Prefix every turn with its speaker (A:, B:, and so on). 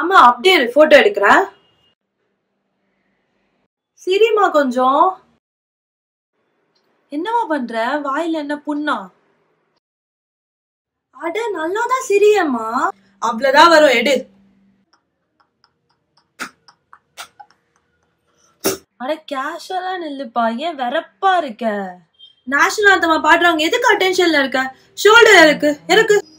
A: ஆமா அப்படியே போட்டோ எடுக்கிறேன். சிரிமா கொஞ்சம். என்னவா பண்ற? வாயில என்ன புண்ணா? அட நல்லாதான் சிரியம்மா. அவ்வளவுதான் வரும், எடு. அட கேஷுவலா நில்லுப்பா, ஏன் வெறப்பா இருக்க? நேஷனல் ஆந்தமா பாடுறாங்க, எதுக்கு அட்டென்ஷன்ல இருக்க? ஷோல்டர் இருக்கு இருக்கு.